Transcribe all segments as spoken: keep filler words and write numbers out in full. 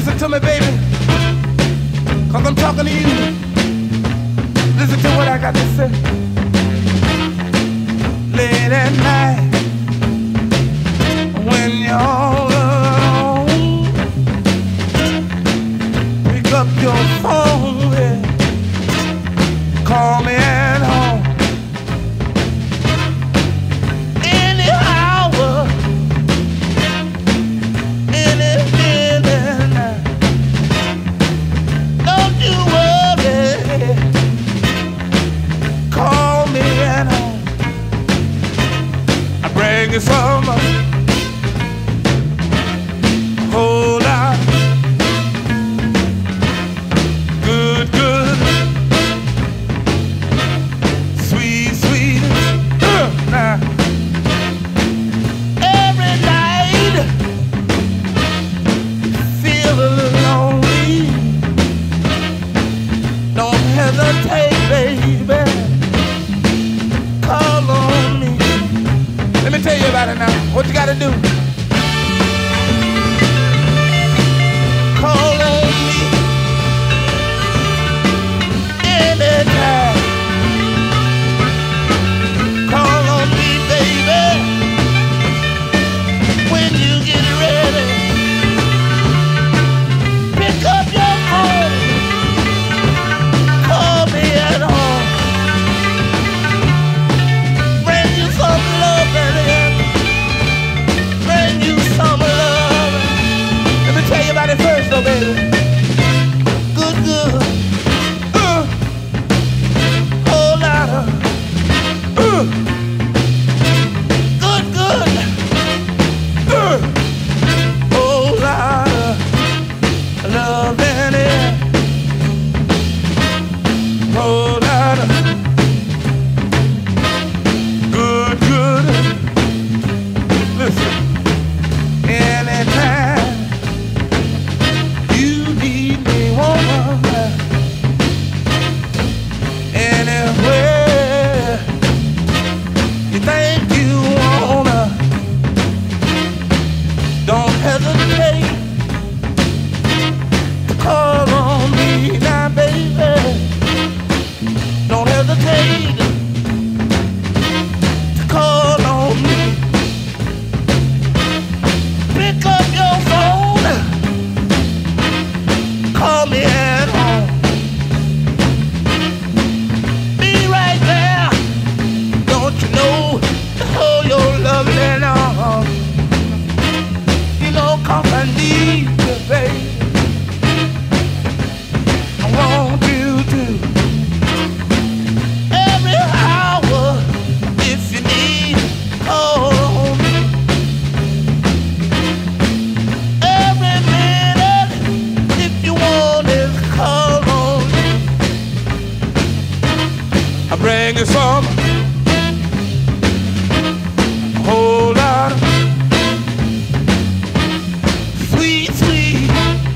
Listen to me, baby, cause I'm talking to you. Listen to what I got to say. Late at night, when you're all alone, pick up your phone, yeah. Call me at home. Any hour, any minute. Don't you worry. Call me at home. I bring you some whole lot good, good, sweet, sweet. Uh, now, every night feel a little lonely. Don't hesitate, baby. Call on me. Let me tell you about it now. What you gotta do? Call on me anytime. Call on me, baby, when you get ready. Pick up your phone. Call me at home. Bring you some love and bring you some love. Let me tell you about it first, though, baby. Good, good. Uh, whole lot of. Uh, good, good. Uh, whole lot of love in it. Whole lot of good, good. Listen, anytime you need me, woman, anywhere you think you wanna, don't hesitate to call on me now, baby. Don't hesitate to call on me. Pick up your phone, call me at home. Be right there, don't you know, to hold your loving arms. You know, 'cause I need you, baby. I want you to. Every hour, if you need, call on me. Every minute, if you want it, call on me. I bring you some whole lot of sweet, sweet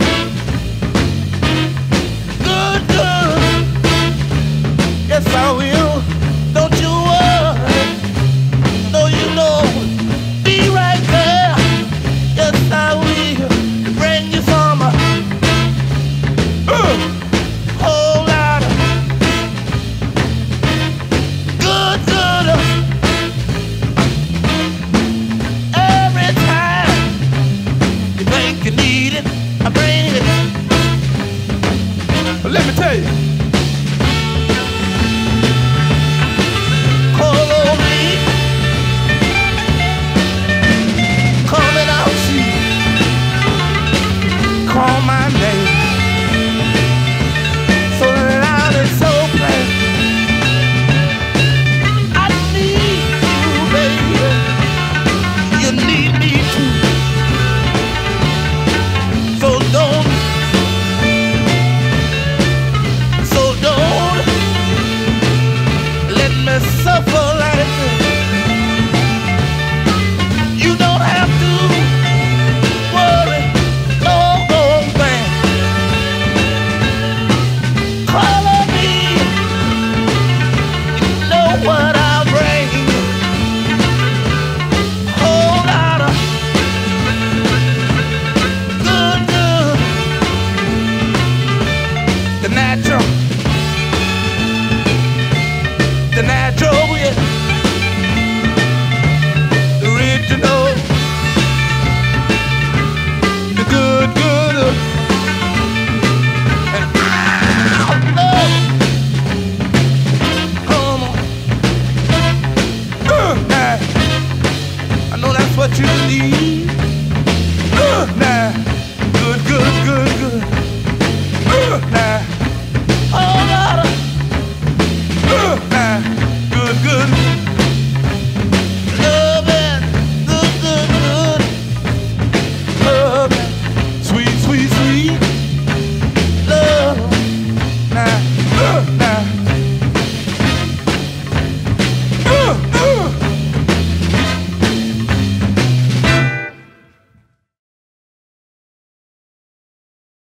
to the knee. Uh, now.